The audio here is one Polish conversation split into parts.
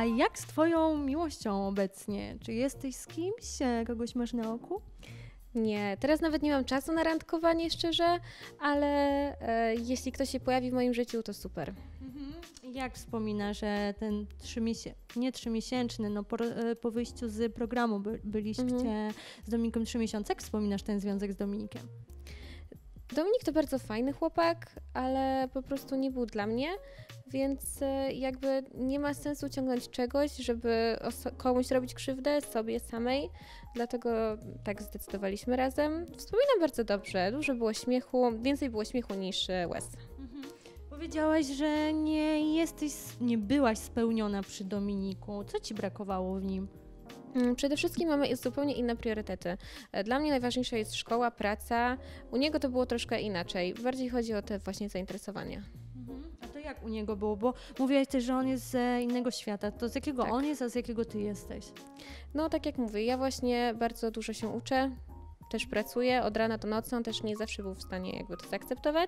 A jak z twoją miłością obecnie? Czy jesteś z kimś? Kogoś masz na oku? Nie, teraz nawet nie mam czasu na randkowanie, szczerze, ale jeśli ktoś się pojawi w moim życiu, to super. Jak wspominasz, że ten nie trzymiesięczny, no po wyjściu z programu byliście z Dominikiem 3 miesiące, jak wspominasz ten związek z Dominikiem? Dominik to bardzo fajny chłopak, ale po prostu nie był dla mnie, więc jakby nie ma sensu ciągnąć czegoś, żeby komuś robić krzywdę, sobie samej, dlatego tak zdecydowaliśmy razem. Wspominam bardzo dobrze, dużo było śmiechu, więcej było śmiechu niż łez. Powiedziałaś, że nie byłaś spełniona przy Dominiku. Co ci brakowało w nim? Przede wszystkim mamy zupełnie inne priorytety. Dla mnie najważniejsza jest szkoła, praca. U niego to było troszkę inaczej. Bardziej chodzi o te właśnie zainteresowania. A to jak u niego było? Bo mówiłaś też, że on jest z innego świata. To z jakiego on jest, a z jakiego ty jesteś? No tak jak mówię, ja właśnie bardzo dużo się uczę. Też pracuję od rana do nocy, on też nie zawsze był w stanie jakby to zaakceptować.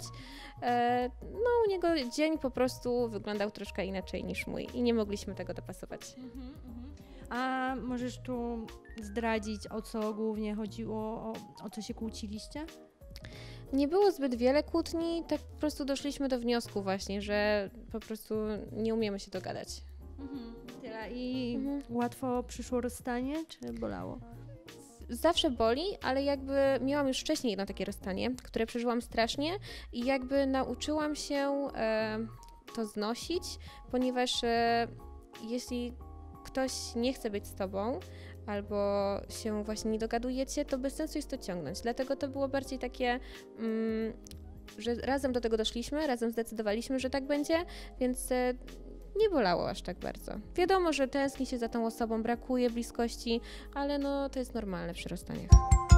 No u niego dzień po prostu wyglądał troszkę inaczej niż mój i nie mogliśmy tego dopasować. A możesz tu zdradzić, o co głównie chodziło, o co się kłóciliście? Nie było zbyt wiele kłótni, tak po prostu doszliśmy do wniosku właśnie, że po prostu nie umiemy się dogadać. Tyle. I łatwo przyszło rozstanie, czy bolało? Zawsze boli, ale jakby miałam już wcześniej jedno takie rozstanie, które przeżyłam strasznie i jakby nauczyłam się to znosić, ponieważ jeśli ktoś nie chce być z tobą albo się właśnie nie dogadujecie, to bez sensu jest to ciągnąć. Dlatego to było bardziej takie, że razem do tego doszliśmy, razem zdecydowaliśmy, że tak będzie, więc nie bolało aż tak bardzo. Wiadomo, że tęskni się za tą osobą, brakuje bliskości, ale no to jest normalne przy rozstaniach.